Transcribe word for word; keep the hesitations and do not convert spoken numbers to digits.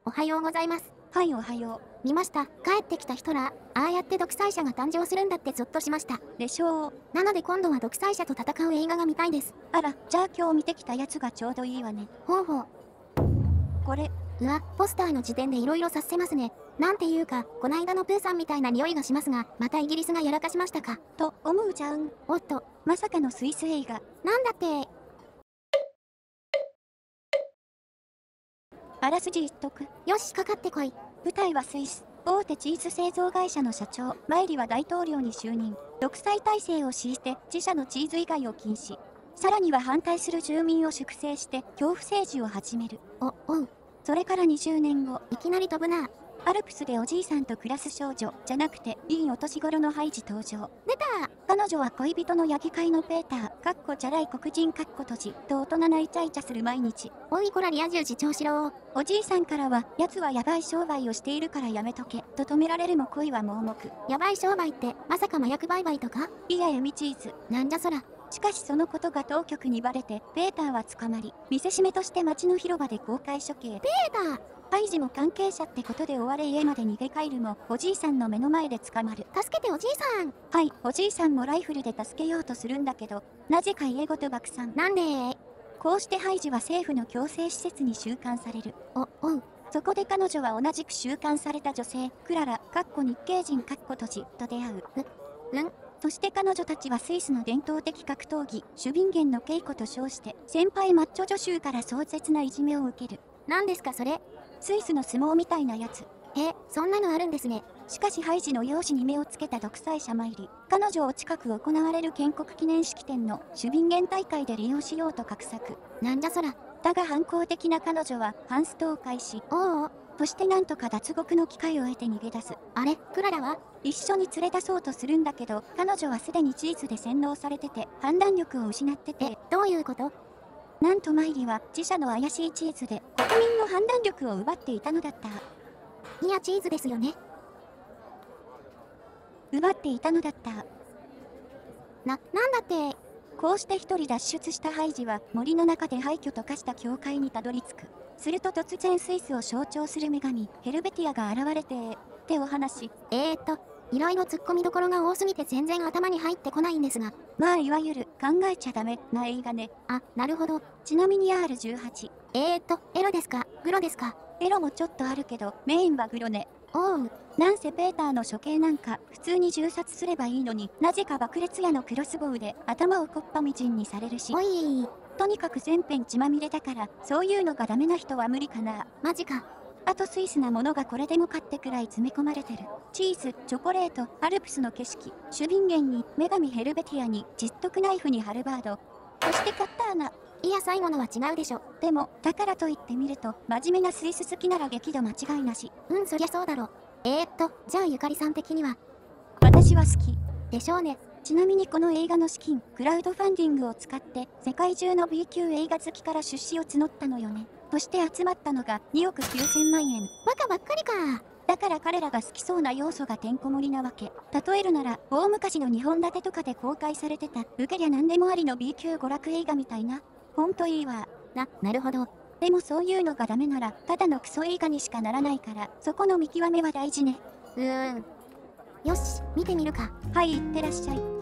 おはようございます。 はい、おはよ見ました。帰ってきた人ら、ああやって独裁者が誕生するんだってゾッとしました。 う。でしょう。 なので今度は独裁者と戦う映画が見たいです。 あら、じゃあ今日見てきたやつがちょうどいいわね。 ほうほう。 これ。 うわ、ポスターの時点で色々察せますね。なんていうか、こないだのプーさんみたいな匂いがしますが、またイギリスがやらかしましたか。 と思うじゃん。 おっと。 まさかのスイス映画。 なんだって。 あらすじ言っとく。 よし、かかってこい。 舞台はスイス。大手チーズ製造会社の社長、マイリは大統領に就任。独裁体制を敷いて自社のチーズ以外を禁止。さらには反対する住民を粛清して恐怖政治を始める。 お、おう。 それからにじゅうねんご。 いきなり飛ぶな。 アルプスでおじいさんと暮らす少女じゃなくていいお年頃のハイジ登場。 出た。 彼女は恋人のヤギ飼いのペーター、かっこチャラい黒人かっこ閉じと大人なイチャイチャする毎日。 おいこらリア充自重しろ。 おじいさんからは、奴はヤバい商売をしているからやめとけ、と止められるも恋は盲目。 ヤバい商売って、まさか麻薬売買とか？ いやエミチーズ。 なんじゃそら。 しかしそのことが当局にバレて、ペーターは捕まり、見せしめとして町の広場で公開処刑。 ペーター。 ハイジも関係者ってことで追われ家まで逃げ帰るも、おじいさんの目の前で捕まる。 助けておじいさん。 はい、おじいさんもライフルで助けようとするんだけど、なぜか家ごと爆散。 なんで？ こうしてハイジは政府の強制施設に収監される。 お、おう。 そこで彼女は同じく収監された女性、クララ、かっこ日系人かっこ閉じ、と出会う。 う、うんそして彼女たちはスイスの伝統的格闘技、シュビンゲンの稽古と称して、先輩マッチョ女囚から壮絶ないじめを受ける。 何ですかそれ？ スイスの相撲みたいなやつ。 え、そんなのあるんですね。 しかしハイジの容姿に目をつけた独裁者マイリ、彼女を近く行われる建国記念式典のシュビンゲン大会で利用しようと画策。 なんじゃそら。 だが反抗的な彼女はハンストを開始。 おうおう。 そしてなんとか脱獄の機会を得て逃げ出す。 あれ、クララは？ 一緒に連れ出そうとするんだけど、彼女はすでにチーズで洗脳されてて、判断力を失ってて。 え、どういうこと？ なんとマイリは自社の怪しいチーズで国民の判断力を奪っていたのだった。 いやチーズですよね。 奪っていたのだった。 な、なんだって。 こうして一人脱出したハイジは森の中で廃墟と化した教会にたどり着く。すると突然スイスを象徴する女神ヘルベティアが現れてってお話。 えーっと、いろいろ突っ込みどころが多すぎて全然頭に入ってこないんですが。 まあいわゆる考えちゃダメな映画ね。 あ、なるほど。 ちなみに アールじゅうはち。 えーっと、エロですか？グロですか？ エロもちょっとあるけど、メインはグロね。 おう。 なんせペーターの処刑なんか普通に銃殺すればいいのに、なぜか爆裂矢のクロスボウで頭をこっぱみじんにされるし。 おいー。 とにかく全編血まみれだから、そういうのがダメな人は無理かな。 マジか。 あとスイスなものがこれでもかってくらい詰め込まれてる。チーズ、チョコレート、アルプスの景色、シュビンゲンに、女神ヘルベティアに、ジットクナイフにハルバード。そしてカッターナ。 いや最後のは違うでしょ。 でも、だからといってみると、真面目なスイス好きなら激怒間違いなし。 うん、そりゃそうだろ。えーっと、じゃあゆかりさん的には？ 私は好き。 でしょうね。 ちなみにこの映画の資金、クラウドファンディングを使って、世界中の B 級映画好きから出資を募ったのよね。そして集まったのがにおくきゅうせんまんえん。 バカばっかりか。 だから彼らが好きそうな要素がてんこ盛りなわけ。例えるなら、大昔のにほん立てとかで公開されてた、ウケりゃ何でもありの B 級娯楽映画みたいな。ほんといいわ。 な、なるほど。 でもそういうのがダメなら、ただのクソ映画にしかならないから、そこの見極めは大事ね。 うーん。よし、見てみるか。 はい、いってらっしゃい。